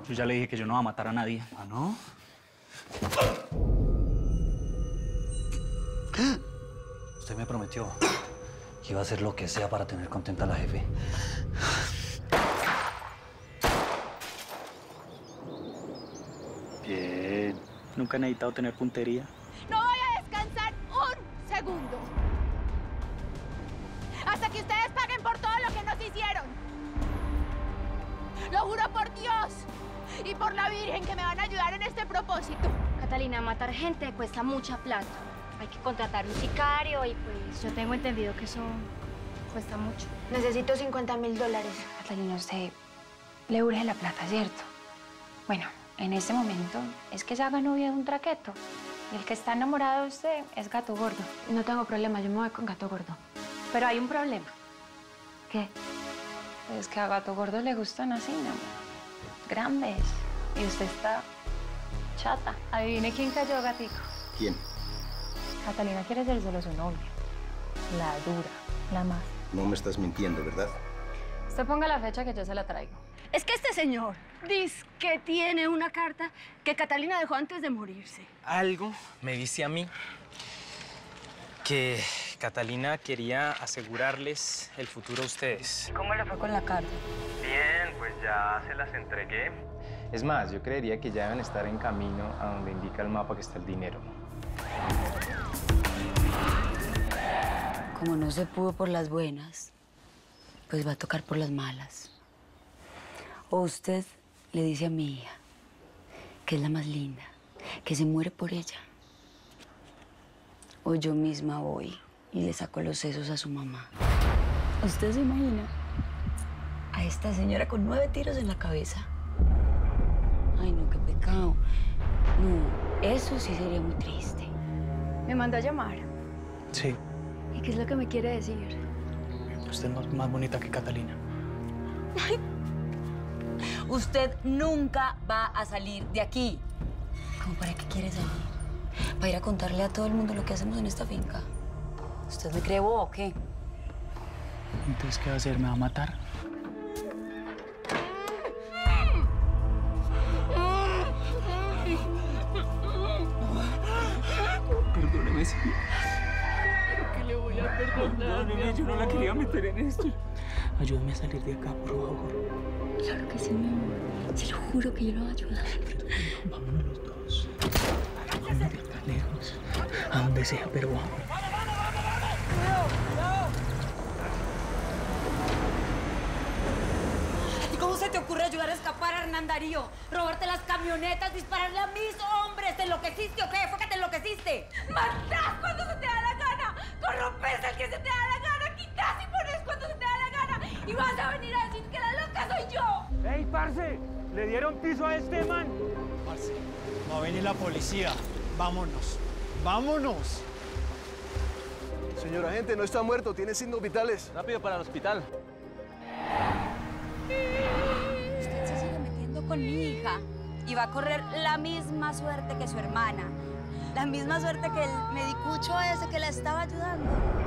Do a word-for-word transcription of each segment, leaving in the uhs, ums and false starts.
Yo ya le dije que yo no voy a matar a nadie. ¿Ah, no? Usted me prometió que iba a hacer lo que sea para tener contenta a la jefe. Bien. Nunca he necesitado tener puntería. No voy a descansar un segundo. Hasta que ustedes paguen por todo lo que nos hicieron. Lo juro por Dios y por la Virgen que me van a ayudar en este propósito. Catalina, matar gente cuesta mucha plata. Hay que contratar un sicario y pues yo tengo entendido que eso cuesta mucho. Necesito cincuenta mil dólares. Catalina, usted le urge la plata, ¿cierto? Bueno, en este momento es que se haga novia de un traqueto. Y el que está enamorado de usted es Gato Gordo. No tengo problema, yo me voy con Gato Gordo. Pero hay un problema. ¿Qué? Pues que a Gato Gordo le gustan así, ¿no? Grandes. Y usted está chata. Adivine quién cayó, gatico. ¿Quién? Catalina quiere ser solo su novia. La dura, la más. No me estás mintiendo, ¿verdad? Usted ponga la fecha que yo se la traigo. Es que este señor dice que tiene una carta que Catalina dejó antes de morirse. Algo me dice a mí que Catalina quería asegurarles el futuro a ustedes. ¿Cómo le fue con la carta? Bien, pues ya se las entregué. Es más, yo creería que ya deben estar en camino a donde indica el mapa que está el dinero. Como no se pudo por las buenas, pues va a tocar por las malas. O usted le dice a mi hija que es la más linda, que se muere por ella. O yo misma voy y le saco los sesos a su mamá. ¿Usted se imagina a esta señora con nueve tiros en la cabeza? Ay, no, qué pecado. No, eso sí sería muy triste. ¿Me mandó a llamar? Sí. ¿Y qué es lo que me quiere decir? Usted es más, más bonita que Catalina. Ay. Usted nunca va a salir de aquí. ¿Cómo para qué quiere salir? ¿Para ir a contarle a todo el mundo lo que hacemos en esta finca? ¿Usted me cree bobo o qué? Entonces, ¿qué va a hacer? ¿Me va a matar? Perdóneme, señor. ¿Pero qué le voy a perdonar? Perdóneme, yo no la quería meter en esto. Ayúdame a salir de acá, por favor. Claro que sí, mi amor. Se lo juro que yo lo voy a ayudar. Vámonos los dos. Vámonos de acá lejos. A donde sea, pero vamos. ¿Y cómo se te ocurre ayudar a escapar a Hernán Darío? Robarte las camionetas, dispararle a mis hombres. ¿Te enloqueciste o qué? ¿Fue que te enloqueciste? ¡Matás cuando se te da la gana! ¡Corrompes al que se te da la gana! ¡Quitas y pones cuando se te da la gana! ¡Y vas a venir a decir que la loca soy yo! ¡Ey, parce! ¿Le dieron piso a este man? Parce, va a venir la policía. Vámonos. ¡Vámonos! Señor agente, no está muerto, tiene signos vitales. Rápido para el hospital. Usted se sigue metiendo con mi hija y va a correr la misma suerte que su hermana. La misma suerte que el medicucho ese que la estaba ayudando.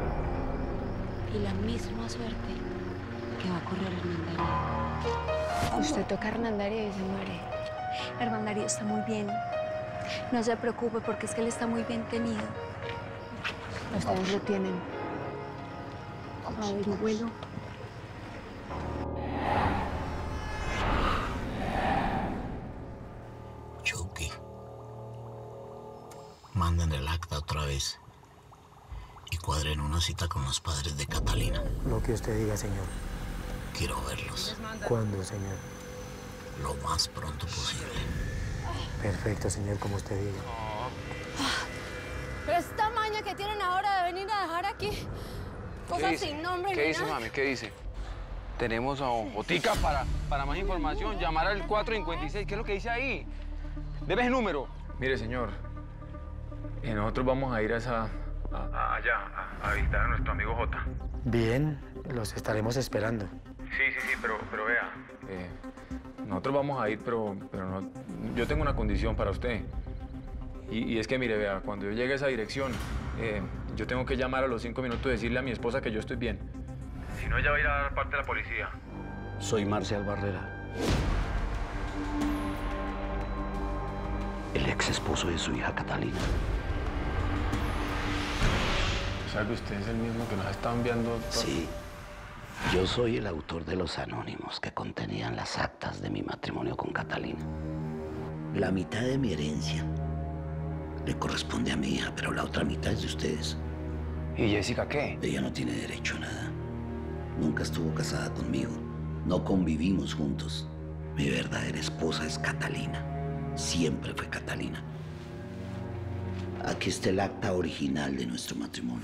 Y la misma suerte que va a correr Hernán Darío. Usted toca a Hernán Darío y se muere. Hernán Darío está muy bien. No se preocupe porque es que él está muy bien tenido. Ustedes lo tienen. A ver, abuelo. Chucky, manden el acta otra vez y cuadren una cita con los padres de Catalina. Lo que usted diga, señor. Quiero verlos. ¿Cuándo, señor? Lo más pronto posible. Perfecto, señor, como usted diga. Pero esta maña que tienen ahora de venir a dejar aquí cosas sin nombre ¿Qué ni dice, nada. mami? ¿Qué dice? Tenemos a Botica para, para más información. Llamar al cuatro cincuenta y seis. ¿Qué es lo que dice ahí? Debes el número. Mire, señor, eh, nosotros vamos a ir a esa... A, allá, a, a visitar a nuestro amigo Jota. Bien, los estaremos esperando. Sí, sí, sí, pero, pero vea, eh, nosotros vamos a ir, pero, pero no, yo tengo una condición para usted. Y, y es que, mire, vea, cuando yo llegue a esa dirección, eh, yo tengo que llamar a los cinco minutos y decirle a mi esposa que yo estoy bien. Si no, ella va a ir a dar parte de la policía. Soy Marcial Barrera. ex esposo de su hija Catalina. O sea que usted es el mismo que nos ha estado enviando... todo. Sí. Yo soy el autor de los anónimos que contenían las actas de mi matrimonio con Catalina. La mitad de mi herencia le corresponde a mi hija, pero la otra mitad es de ustedes. ¿Y Jessica qué? Ella no tiene derecho a nada. Nunca estuvo casada conmigo. No convivimos juntos. Mi verdadera esposa es Catalina. Siempre fue Catalina. Aquí está el acta original de nuestro matrimonio.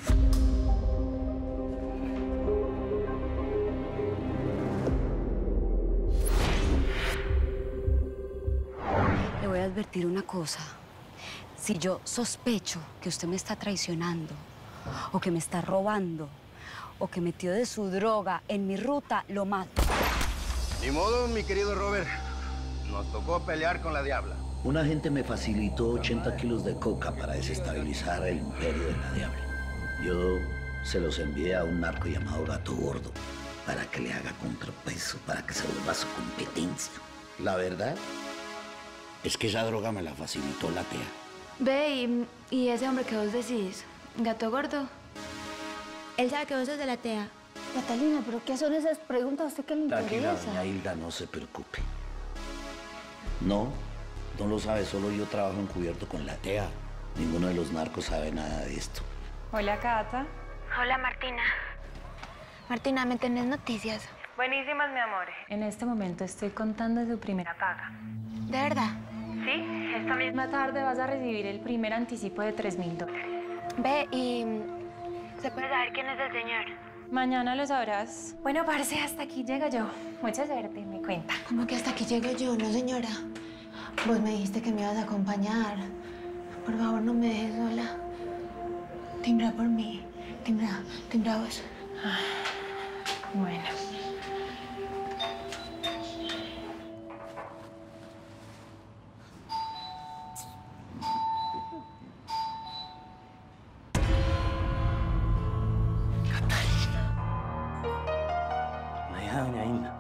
Le voy a advertir una cosa. Si yo sospecho que usted me está traicionando, o que me está robando, o que metió de su droga en mi ruta, lo mato. Ni modo, mi querido Robert. Nos tocó pelear con la diabla. Un agente me facilitó ochenta kilos de coca para desestabilizar el imperio de la diabla. Yo se los envié a un narco llamado Gato Gordo para que le haga contrapeso, para que se vuelva su competencia. La verdad es que esa droga me la facilitó la T E A. Ve, y, y ese hombre que vos decís, Gato Gordo. Él sabe que vos sos de la T E A. Catalina, ¿pero qué son esas preguntas? ¿A usted qué le Tranquila, interesa? doña Hilda, no se preocupe. No, no lo sabe, solo yo trabajo encubierto con la T E A. Ninguno de los narcos sabe nada de esto. Hola, Cata. Hola, Martina. Martina, ¿me tenés noticias? Buenísimas, mi amor. En este momento estoy contando tu primera paga. ¿De verdad? Sí, esta misma tarde vas a recibir el primer anticipo de tres mil dólares. Ve, y... ¿se puede saber quién es el señor? Mañana lo sabrás. Bueno, parce, hasta aquí llego yo. Mucha suerte, me cuenta. ¿Cómo que hasta aquí llego yo? No, señora. Vos me dijiste que me ibas a acompañar. Por favor, no me dejes sola. Timbra por mí. Timbra, timbra vos. Bueno. Doña Hilda.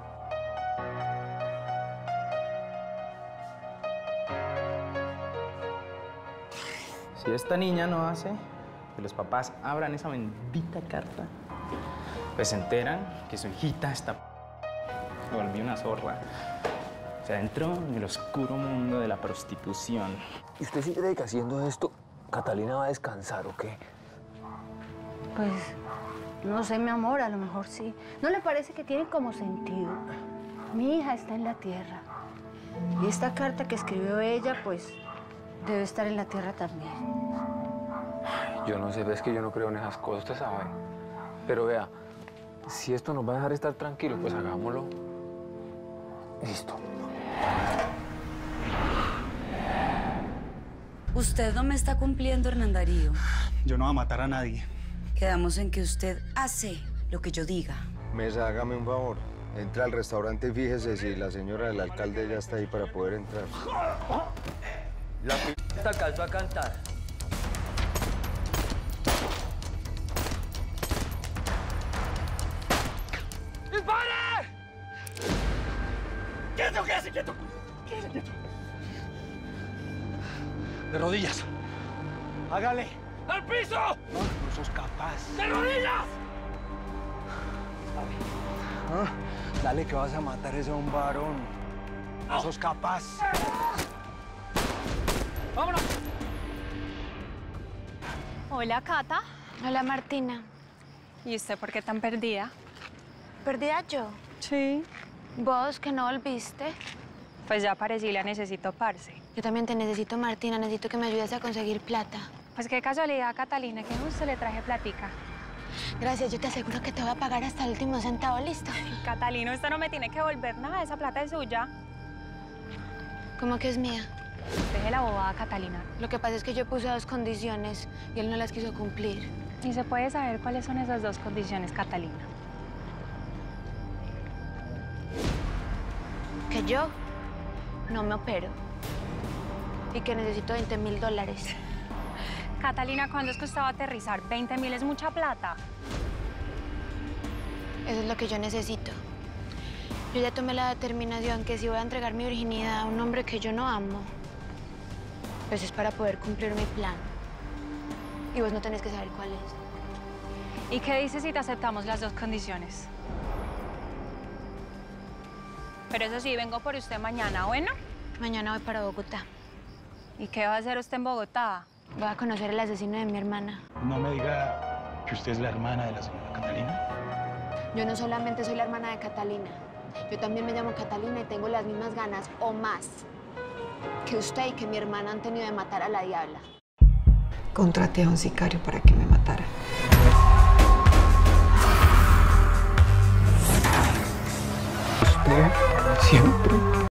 Si esta niña no hace que los papás abran esa bendita carta, pues se enteran que su hijita está... Se volvió una zorra. Se adentró en el oscuro mundo de la prostitución. ¿Y usted si cree que haciendo esto, Catalina va a descansar o qué? Pues, no sé, mi amor, a lo mejor sí. ¿No le parece que tiene como sentido? Mi hija está en la tierra. Y esta carta que escribió ella, pues, debe estar en la tierra también. Yo no sé, es que yo no creo en esas cosas, usted sabe. Pero vea, si esto nos va a dejar estar tranquilos, pues hagámoslo. Listo. Usted no me está cumpliendo, Hernán Darío. Yo no voy a matar a nadie. Quedamos en que usted hace lo que yo diga. Mesa, hágame un favor. Entra al restaurante y fíjese si la señora del alcalde ya está ahí para poder entrar. La p*** te alcanzó a cantar. ¡Dispare! ¡Quieto, quédese quieto! ¡Quédese quieto! De rodillas. Hágale. ¡Al piso! No, no sos capaz. ¡De rodillas! Ah, dale que vas a matar ese a un varón. No sos capaz. ¡Vámonos! Hola, Cata. Hola, Martina. ¿Y usted por qué tan perdida? ¿Perdida yo? Sí. ¿Vos que no volviste? Pues ya aparecí, la necesito, parce. Yo también te necesito, Martina. Necesito que me ayudes a conseguir plata. Pues qué casualidad, Catalina, que justo le traje platica. Gracias, yo te aseguro que te voy a pagar hasta el último centavo, ¿listo? Catalino, usted no me tiene que devolver nada, esa plata es suya. ¿Cómo que es mía? Deje la bobada, Catalina. Lo que pasa es que yo puse dos condiciones y él no las quiso cumplir. ¿Y se puede saber cuáles son esas dos condiciones, Catalina? Que yo no me opero y que necesito veinte mil dólares. Catalina, ¿cuándo es que usted va a aterrizar? veinte mil es mucha plata. Eso es lo que yo necesito. Yo ya tomé la determinación que si voy a entregar mi virginidad a un hombre que yo no amo, Pues es para poder cumplir mi plan. Y vos no tenés que saber cuál es. ¿Y qué dices si te aceptamos las dos condiciones? Pero eso sí, vengo por usted mañana, ¿bueno? Mañana voy para Bogotá. ¿Y qué va a hacer usted en Bogotá? Voy a conocer al asesino de mi hermana. No me diga que usted es la hermana de la señora Catalina. Yo no solamente soy la hermana de Catalina. Yo también me llamo Catalina y tengo las mismas ganas, o más, que usted y que mi hermana han tenido de matar a la diabla. Contraté a un sicario para que me matara. Usted siempre